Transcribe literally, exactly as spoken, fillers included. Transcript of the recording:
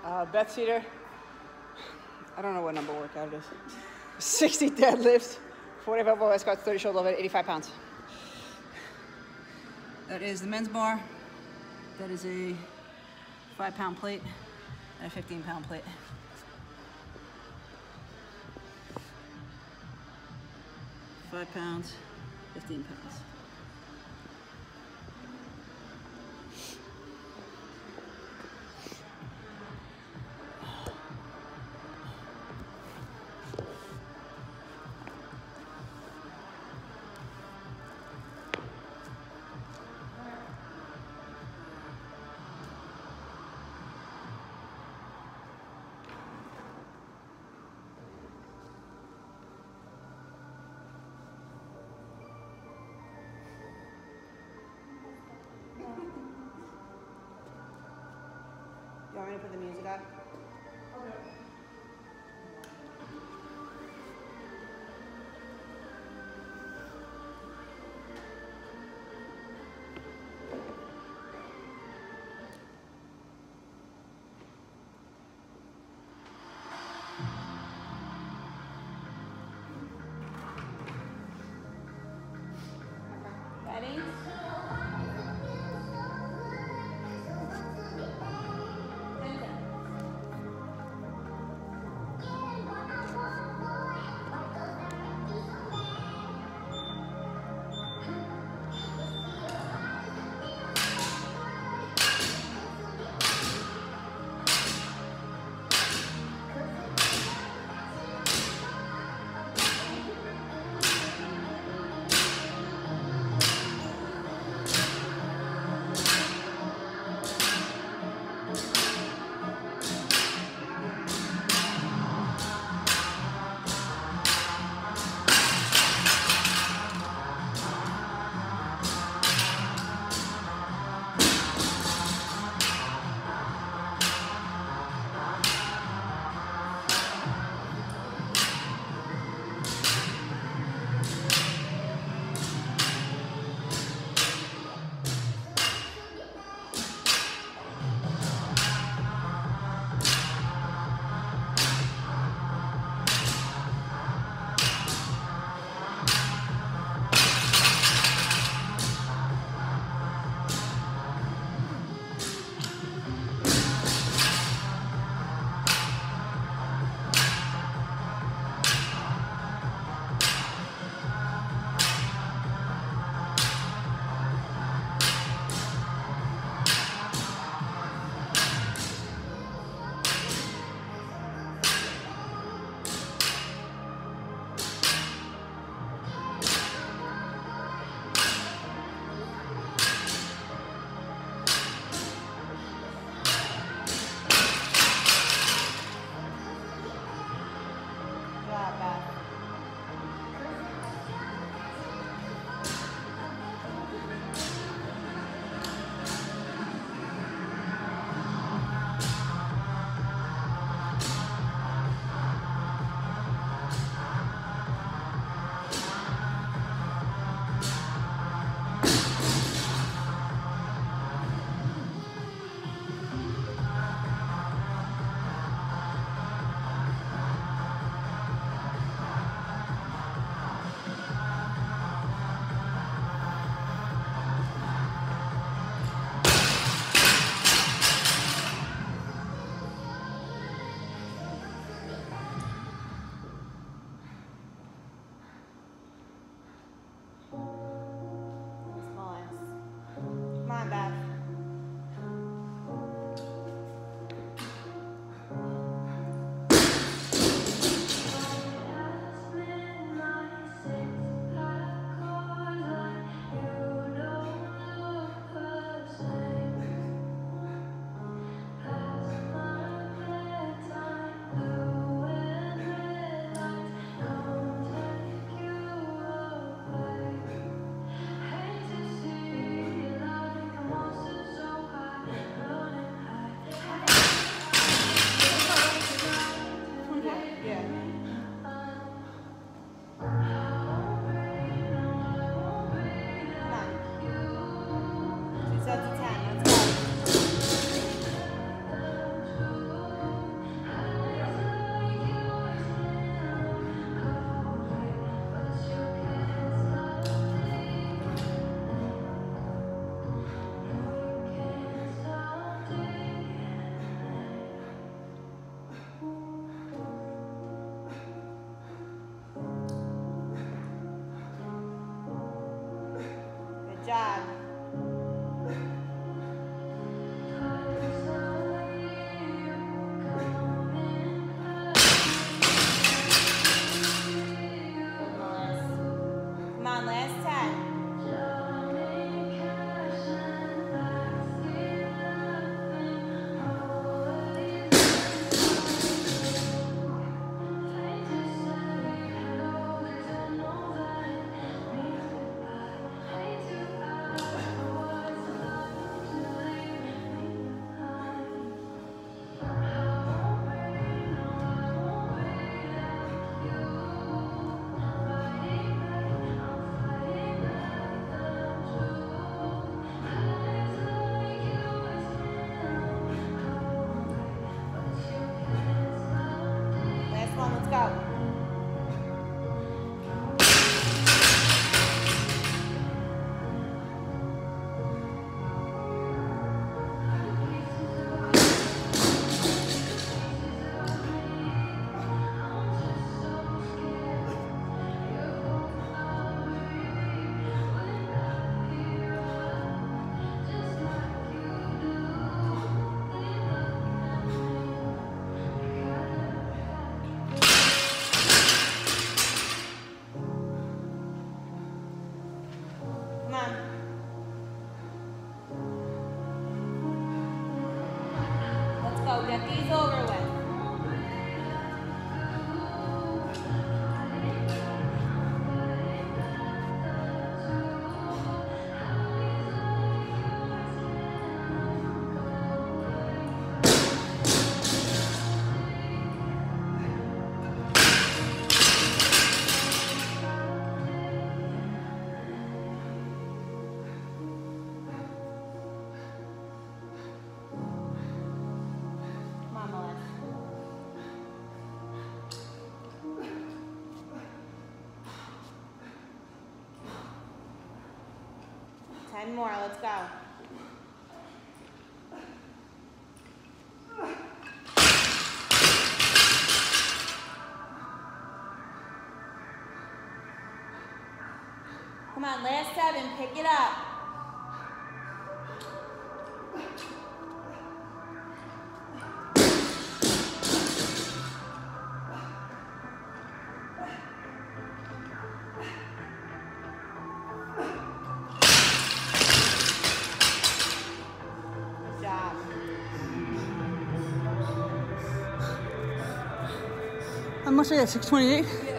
Uh, Beth Cedar, I don't know what number workout it is. sixty deadlifts, forty-five overhead squats, thirty shoulder over, eighty-five pounds. That is the men's bar. That is a five pound plate and a fifteen pound plate. Five pounds, fifteen pounds. You want me to put the music on? Okay. Ready? job. Come on, last ten. Last one, let's go. Come on. Let's go. Get these over with. Ten more, let's go. Come on, last seven, pick it up. How much I got? six twenty-eight?